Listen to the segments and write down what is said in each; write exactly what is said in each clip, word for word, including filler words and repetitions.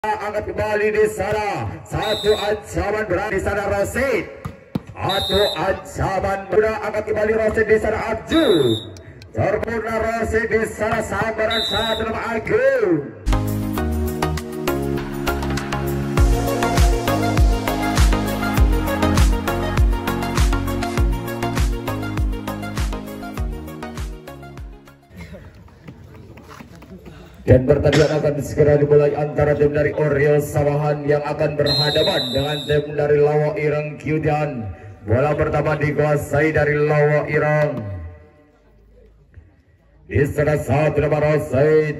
angkat kembali di sana. Satu ancaman berani di sana Rosid. Satu ancaman muda angkat kembali Rosid di sana Arjun. Terpurna Rosid di sana sambaran satu nama Agung. Dan pertandingan akan segera dimulai antara tim dari Oreo Sawahan yang akan berhadapan dengan tim dari Lawa Ireng Kyudan. Bola pertama dikuasai dari Lawa Ireng. Di sana satu nama Rosid.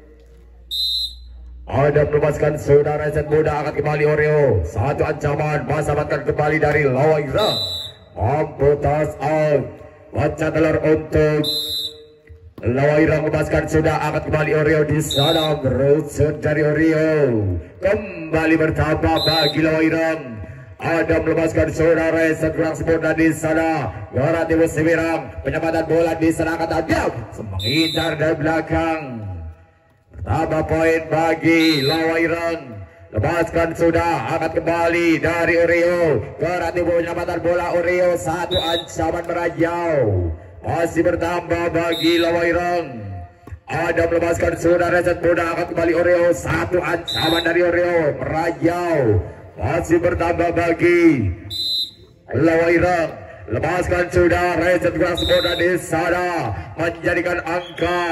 Ada melepaskan saudara set muda akan kembali Oreo. Satu ancaman masa makan kembali dari Lawa Ireng. Mampu toss out. Baca telur untuk Lawa Ireng melepaskan sudah angkat kembali Oreo di sana berusut dari Oreo kembali bertambah bagi Lawa Ireng. Ada melepaskan saudara reset kurang sempurna di sana. Gora Timur Semirang penyambatan bola di sana angkat Adam menghindar dari belakang. Pertama poin bagi Lawa Ireng. Lepaskan sudah angkat kembali dari Oreo. Gora Timur penyambatan bola Oreo satu ancaman merajau. Masih bertambah bagi Lawa Ireng. Ada melepaskan saudara reset muda akan kembali Oreo. Satu ancaman dari Oreo merajau. Masih bertambah bagi Lawa Ireng. Lepaskan sudah reset kurang muda di sana menjadikan angka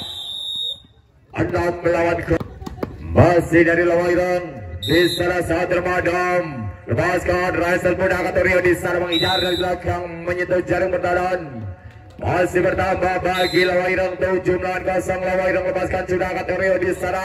enam melawan ke. Masih dari Lawa Ireng di sana saat termadam. Lepaskan reset muda akan Oreo di sana menghindar dari belakang menyentuh jaring pertahanan. Masih bertambah bagi Lawa Ireng tujuh melawan kosong. Lawa Ireng lepaskan sudah angkat Oreo di sana.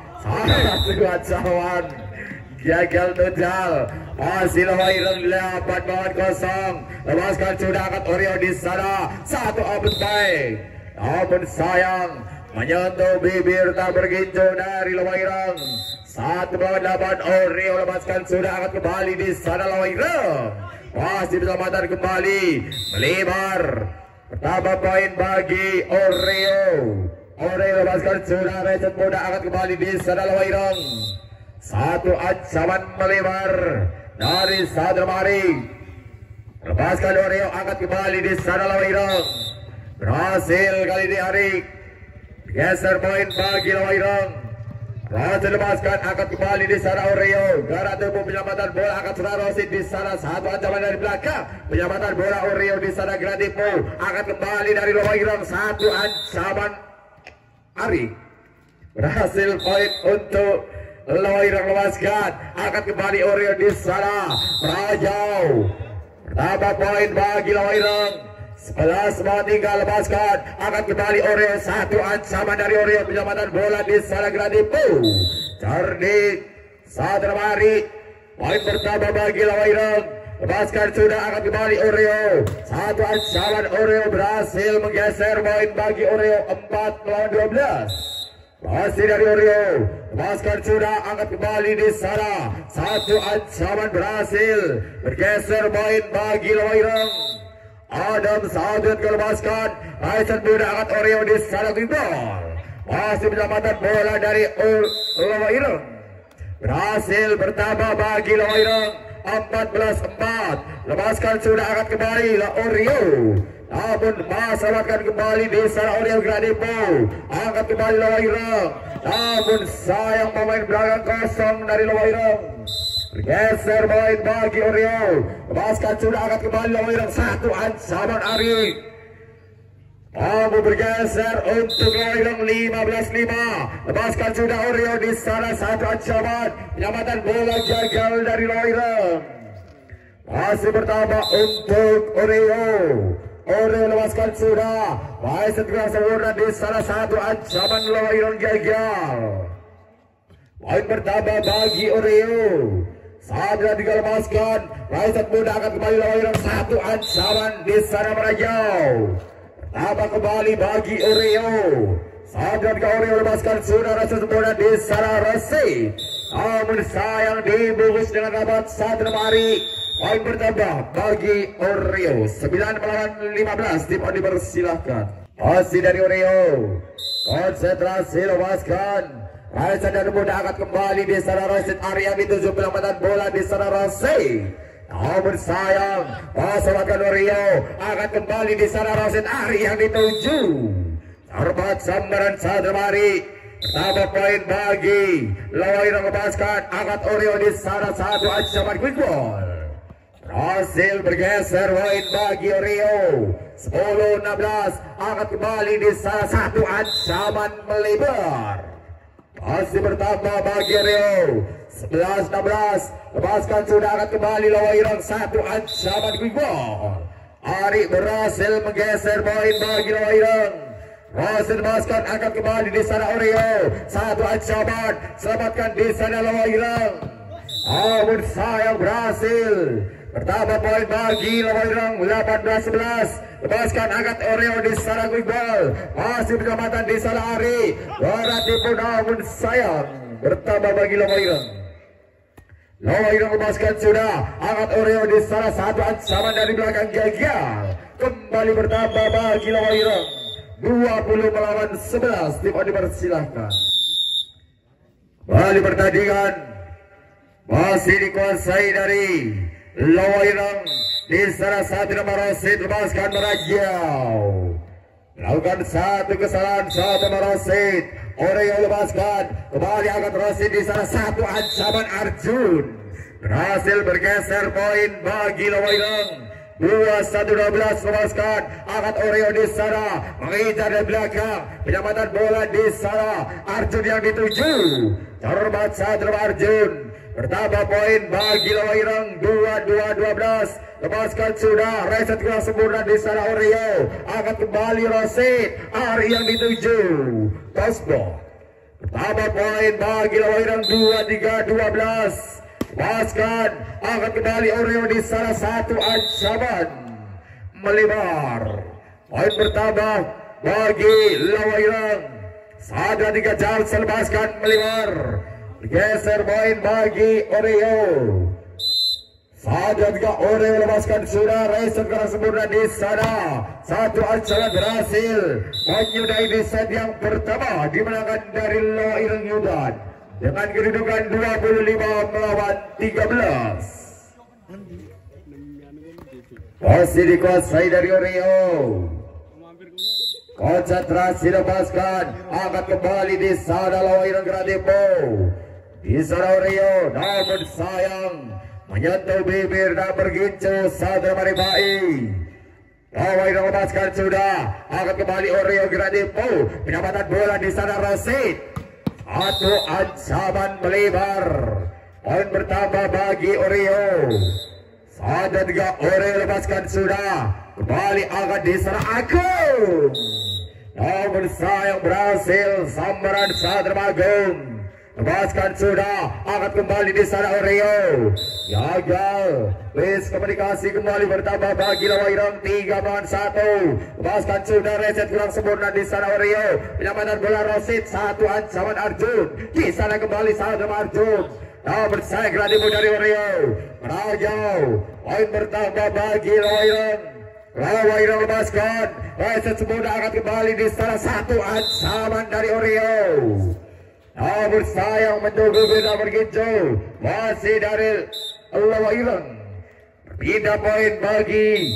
Satu ancaman gagal total. Masih Lawa Ireng delapan melawan kosong. Lepaskan sudah angkat Oreo di sana. Satu open baik. Namun sayang menyentuh bibir tak bergincu dari Lawa Ireng. Satu melawan delapan. Oreo lepaskan sudah angkat kembali di sana Lawa Ireng. Masih keselamatan kembali melebar. Pertama poin bagi Oreo. Oreo lepaskan sudah reset muda angkat kembali di sana Lawa Ireng. Satu ancaman melebar dari Sadar Mari. Lepaskan Oreo angkat kembali di sana Lawa Ireng. Berhasil kali ini Arik. Geser poin bagi Lawa Ireng. Berhasil lepaskan angkat kembali di sana Oreo. Gara tubuh penyambatan bola angkat sudah Rosid di sana. Satu ancaman dari belakang. Penyambatan bola Oreo di sana Gratipo. Angkat kembali dari Lawa Ireng. Satu ancaman Ari. Berhasil poin untuk Lawa Ireng lepaskan. Angkat kembali Oreo di sana. Merajau. Pertama poin bagi Lawa Ireng. Sebelas mau tinggal lepaskan. Angkat kembali Oreo. Satu ancaman dari Oreo. Penyambatan bola di sana Gratipo. Cerdik saat termari. Poin pertama bagi Lawa Ireng. Lepaskan sudah angkat kembali Oreo. Satu ancaman Oreo berhasil menggeser poin bagi Oreo. Empat melawan dua belas. Masih dari Oreo. Lepaskan sudah angkat kembali di sana. Satu ancaman berhasil bergeser poin bagi Lawa Ireng. Adam Saudut kelepaskan. Aisan muda angkat Oreo di sana gol. Masih penyambatan bola dari Lawa Ireng. Berhasil bertambah bagi Lawa Ireng. empat belas empat. Lepaskan sudah angkat kembali Oreo. Namun masalahkan kembali di sana Oreo Gradipo. Angkat kembali Lawa Ireng. Namun sayang pemain belakang kosong dari Lawa Ireng. Bergeser poin bagi Oreo. Lepaskan sudah angkat kembali Lawa Ireng. Satu ancaman Ari. Mampu bergeser untuk Lawa Ireng. Lima belas lima. Lepaskan sudah Oreo di sana. Satu ancaman. Penyambatan bola gagal dari Lawa Ireng. Masih bertambah untuk Oreo. Oreo lepaskan sudah. Baik segera sempurna di sana. Satu ancaman Lawa Ireng gagal. Poin bertambah bagi Oreo. Saat tidak lepaskan, Raisat muda akan kembali Lawa Ireng. Satu ancaman di sana merajau. Pertama kembali bagi Oreo. Saat tidak Oreo lepaskan sudah Raisat muda di sana Resi. Namun sayang dibungkus dengan rapat saat lemari. Poin bertambah bagi Oreo. Sembilan melawan lima belas. Tim Odi dipersilahkan. Masih dari Oreo. Konsentrasi lepaskan. Raisa dan muda angkat kembali di sana Rosid Arya dituju penyelamatan bola di sana Rosid. Namun sayang, pasukan Rio angkat kembali di sana Rosid Arya yang dituju. Terbat sambaran Sadramari. Pertama poin bagi lawan lepaskan angkat Oreo di sana satu ancaman quick ball. Berhasil bergeser poin bagi Oreo. sepuluh enam belas angkat kembali di sana satu ancaman melebar. Masih bertambah bagi Oreo. sebelas enam belas lepaskan sudah angkat kembali lawan satu ancaman quick ball. Ari berhasil menggeser poin bagi lawan. Masih lepaskan angkat kembali di sana Oreo. Satu ancaman selamatkan di sana lawan Irang. Namun sayang berhasil. Pertama poin bagi lawan Irang delapan belas sebelas. Lepaskan angkat Oreo di sana quick ball. Masih penyelamatan di sana Ari. Barat tipu namun sayang. Bertambah bagi lawan Irang. Lawan Irang lepaskan sudah angkat Oreo di sana satu ancaman dari belakang gagal. Kembali bertambah bagi lawan Irang. dua puluh melawan sebelas. Tim dipersilahkan. Bali pertandingan masih dikuasai dari Lawairang di salah satu nomor Rosid lepaskan merajau. Melakukan satu kesalahan satu nomor Rosid. Oreo lepaskan kembali angkat Rosid di salah satu ancaman Arjun. Berhasil bergeser poin bagi Lawairang. dua satu dua belas lepaskan angkat Oreo di sana mengejar dari belakang penyambatan bola di sana Arjun yang dituju terbat satu Arjun bertambah poin bagi Lawairang dua dua dua belas lepaskan sudah reset kurang sempurna di sana Oreo angkat kembali Rosid Ari yang dituju Tosbo bertambah poin bagi Lawairang dua tiga dua belas. Lepaskan angkat kembali Oreo di salah satu ancaman melebar. Poin bertambah bagi Lawairang. Sadra tiga jam selepaskan melebar. Geser poin bagi Oreo. Sadra tiga Oreo lepaskan sudah reset kurang sempurna di sana. Satu ancaman berhasil menyudahi di set yang pertama dimenangkan dari Lawairang Yudan. Dengan kedudukan dua puluh lima melawan tiga belas. Masih dikuasai dari Oreo. Konsentrasi lepaskan. Angkat kembali di sana Lawairang Gradipo. Di sana Oreo. Namun sayang. Menyentuh bibir dan bergincu Sadra Maribai. Lawairang lepaskan sudah. Angkat kembali Oreo Gradipo. Pendapatan bola di sana Rosid. Satu ancaman melebar. Poin bertambah bagi Oreo. Sada tiga Oreo lepaskan sudah. Kembali angkat di sana Agung. Namun sayang berhasil sambaran Sadra Agung. Lepaskan sudah. Angkat kembali di sana Oreo. Gagal. Bis komunikasi kembali bertambah bagi Lawairang tiga melawan satu. Lepaskan sudah reset kurang sempurna di sana Oreo. Penyambatan bola Rosid satu ancaman Arjun. Di sana kembali Sadra Arjun. Namun sayang Gradipo dari Oreo. Merajau. Poin bertambah bagi Lawairang. Lawairang lepaskan. Reset sempurna angkat kembali di sana satu ancaman dari Oreo. Namun sayang menunggu beda bergincu. Masih dari Lawairang. Pindah poin bagi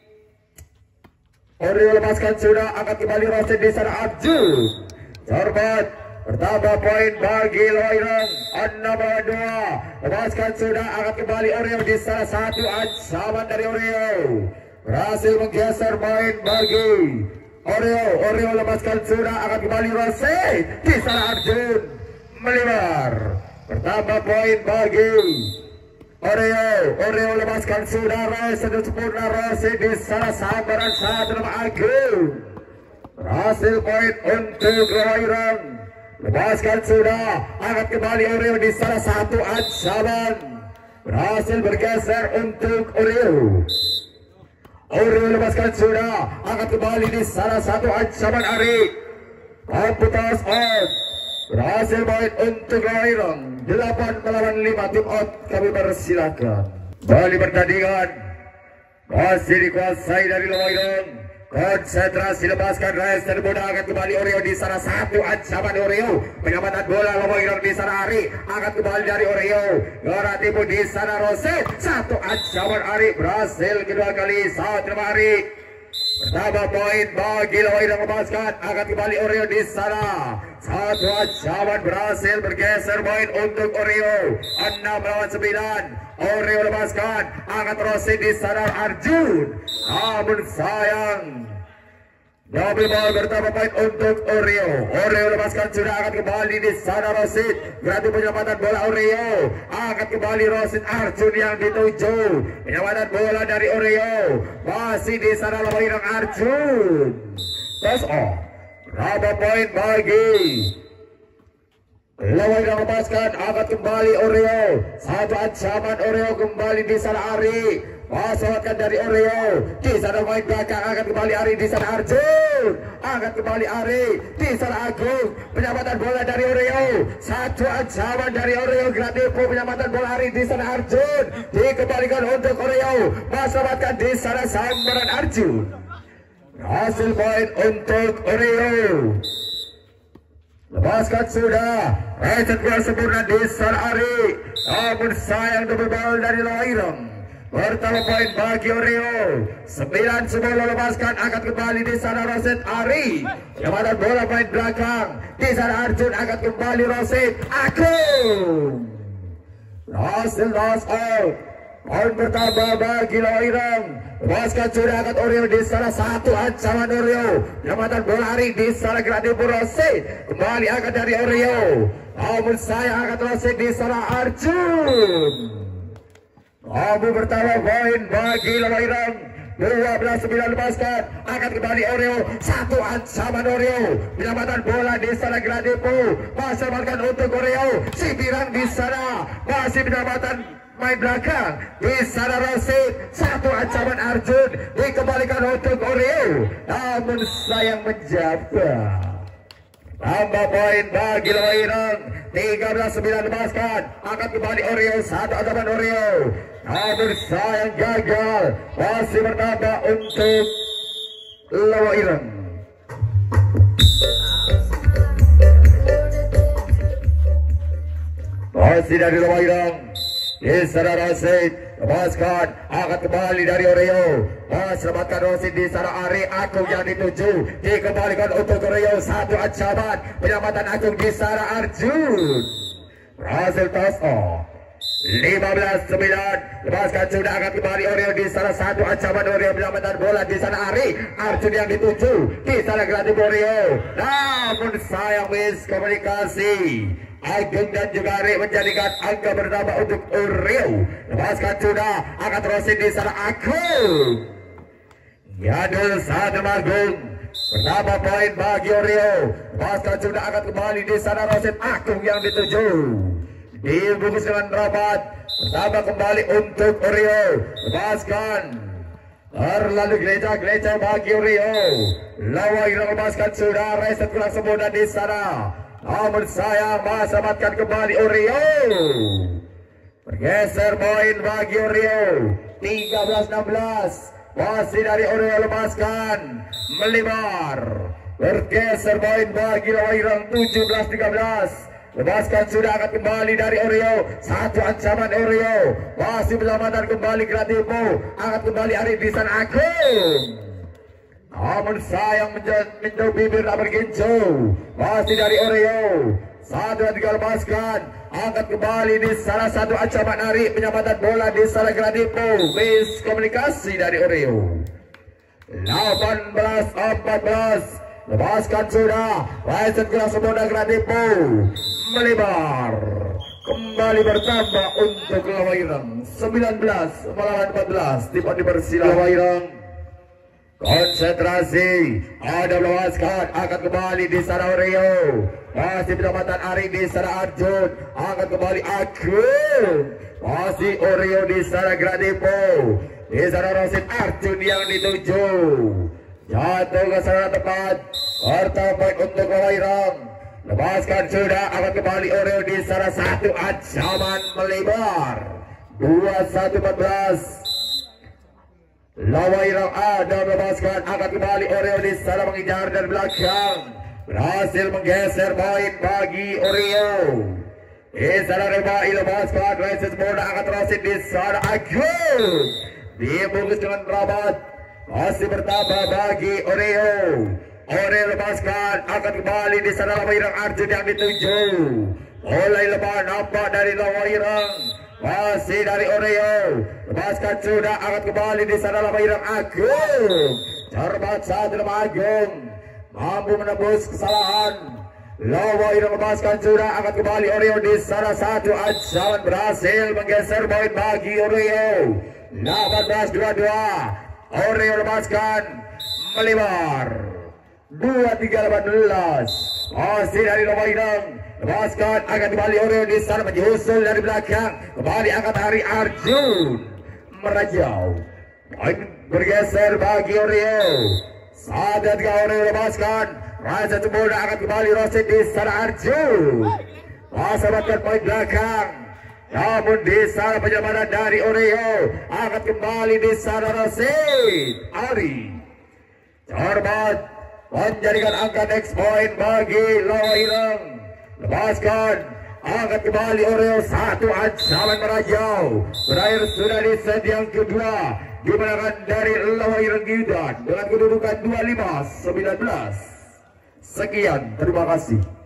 Oreo lepaskan sudah angkat kembali Rosid di sana Arjun. Terbat bertambah poin bagi Lawairang enam dua. Lepaskan sudah angkat kembali Oreo di sana satu ancaman dari Oreo. Berhasil menggeser poin bagi Oreo. Oreo lepaskan sudah angkat kembali Rosid di sana Arjun melebar. Bertambah poin bagi Oreo. Oreo lepaskan sudah reset sempurna Rosid di sana sambaran Sadra Agung. Berhasil poin untuk Lawairang. Lepaskan sudah angkat kembali Oreo di sana satu ancaman. Berhasil bergeser untuk Oreo. Oreo lepaskan sudah angkat kembali di sana satu ancaman Ari. Komputas on. Berhasil poin untuk Lawairang. Delapan melawan lima. Tim out kami persilakan. Bali pertandingan masih dikuasai dari Lawairang. Konsentrasi, lepaskan Rais dan mudah akan kembali Oreo di sana, satu ancaman Oreo, penyambatan bola Lomo Irang di sana Ari, akan kembali dari Oreo, Gora Timur di sana Roset, satu ancaman Ari, berhasil kedua kali, saat terima Ari, pertama poin bagi Lomo Irang lepaskan, akan kembali Oreo di sana, satu ancaman berhasil bergeser poin untuk Oreo, enam lawan sembilan, Oreo lepaskan, akan Roset di sana Arjun, namun sayang. Double ball bertambah poin untuk Oreo. Oreo lepaskan, sudah akan kembali di sana Rosid. Berarti penyelamatan bola Oreo. Akan kembali Rosid, Arjun yang dituju. Penyelamatan bola dari Oreo. Masih di sana Lomo Irang Arjun. Toss off. Berapa poin bagi Lomo Irang lepaskan, akan kembali Oreo. Satu ancaman Oreo kembali di sana Ari. Masukkan dari Oreo di sana main belakang, akan kembali Ari di sana Arjun, akan kembali Ari di sana Agung, penyambatan bola dari Oreo, satu ancaman dari Oreo, Gradipo penyambatan bola Ari di sana Arjun, dikembalikan untuk Oreo, masukkan di sana sambaran Arjun, hasil poin untuk Oreo. Lepaskan sudah, reset bola sempurna di sana Ari, namun sayang double ball dari Lomo Irang. Pertama poin bagi Oreo, sembilan sepuluh lepaskan, akan kembali di sana Roset Ari, jambatan bola main belakang di sana Arjun, akan kembali Roset Agung, hasil loss out. Poin pertama bagi Lomo Irang, lepaskan sudah, akan Oreo di sana, satu ancaman Oreo, jambatan bola Ari di sana Gradipo Roset, kembali akan dari Oreo, namun saya akan Roset di sana Arjun. Abu pertama poin bagi Lomo Irang, dua belas sembilan lepaskan, akan kembali Oreo, satu ancaman Oreo, penyambatan bola di sana Gradipo, masih amankan untuk Oreo, Sibirang di sana, masih penyambatan main belakang di sana Rosid, satu ancaman Arjun, dikembalikan untuk Oreo, namun sayang menjabat. Tambah poin bagi Lomo Irang, tiga belas sembilan lepaskan, akan kembali Oreo, satu ancaman Oreo, namun sayang gagal, masih bertambah untuk Lomo Irang. Masih dari Lomo Irang di sana Rosid, lepaskan, akan kembali dari Oreo, selamatkan Rosid di sana Ari, Agung yang dituju, dikembalikan untuk Oreo, satu ancaman, penyelamatan Agung di sana Arjun, berhasil toss off. lima belas sembilan, lepaskan sudah, akan kembali Oreo di sana, satu ancaman Oreo, penyelamatan bola di sana Ari, Arjun yang dituju, di sana Gradipo Oreo, namun sayang miskomunikasi. Agung dan juga Ari menjadikan angka bertambah untuk Oreo, lepaskan sudah, akan terusin di sana Agung, Yadul satu Agung, bertambah poin bagi Oreo, lepaskan sudah, akan kembali di sana Rosid Agung yang dituju, dibungkus dengan rapat, pertama kembali untuk Oreo, lepaskan, terlalu gereja-gereja bagi Oreo, Lomo Irang lepaskan sudah, reset kurang sempurna di sana, namun sayang masih kembali Oreo, bergeser poin bagi Oreo, tiga belas enam belas, masih dari Oreo, lepaskan, melebar, bergeser poin bagi Lomo Irang, tujuh belas tiga belas, lepaskan sudah, akan kembali dari Oreo, satu ancaman Oreo, masih penyelamatan kembali Gradipo, akan kembali Ari di sana Agung, namun sayang menjauh bibir tak bergincu, masih dari Oreo, satu dan tiga lepaskan, angkat kembali di salah satu ancaman Ari, penyambatan bola di sana Gradipo, miskomunikasi dari Oreo, delapan belas empat belas, lepaskan sudah, Waisen kelas sempurna Gradipo, melebar, kembali bertambah untuk Lomo Irang, sembilan belas melawan empat belas, tiba dipersilakan Lomo Irang. Konsentrasi, ada melepaskan, akan kembali di sana Oreo, masih penyelamatan Ari di sana Arjun, akan kembali Agung, masih Oreo di sana Gradipo, di sana Rosid Arjun yang dituju, jatuh ke sana tepat, pertama poin untuk Lomo Irang, lepaskan sudah, akan kembali Oreo di sana, satu ancaman melebar, dua satu empat belas. Lawan Irang ada melepaskan, angkat kembali Oreo di sana mengejar dari belakang, berhasil menggeser poin bagi Oreo. Di sana Reba lepaskan, Reses Boda angkat Rosid di sana Agung dibungkus dengan rabat, masih bertambah bagi Oreo. Oreo lepaskan, angkat kembali di sana Lawan Irang Arjun yang dituju. Mulai lepas nampak dari Lawan Irang, masih dari Oreo, lepaskan sudah, angkat kembali di sana Lawan Irang Agung. Cermat satu Lawan Agung mampu menembus kesalahan. Lawan Irang lepaskan sudah, angkat kembali Oreo di sana satu ancaman, berhasil menggeser poin bagi Oreo. delapan belas dua puluh dua. Oreo lepaskan, melebar dua tiga delapan belas. Masih dari Lawan Irang, lepaskan, akan kembali Oreo di sana menyusul dari belakang, kembali angkat Hari Arjun merajau, poin bergeser bagi Oreo. Saat ketika Oreo lepaskan, Raja Cemboda akan kembali Rosid di sana Arjun, masa bahkan poin belakang. Namun di sana penyelamatan dari Oreo, akan kembali di sana Rosid Ari Cermat menjadikan angka next point bagi Lawan Irang. Lepaskan, angkat kembali Oreo, satu ancaman merajau. Berakhir sudah di set yang kedua, dimenangkan dari Lawan Irang Gildan dengan kedudukan dua puluh lima sembilan belas. Sekian, terima kasih.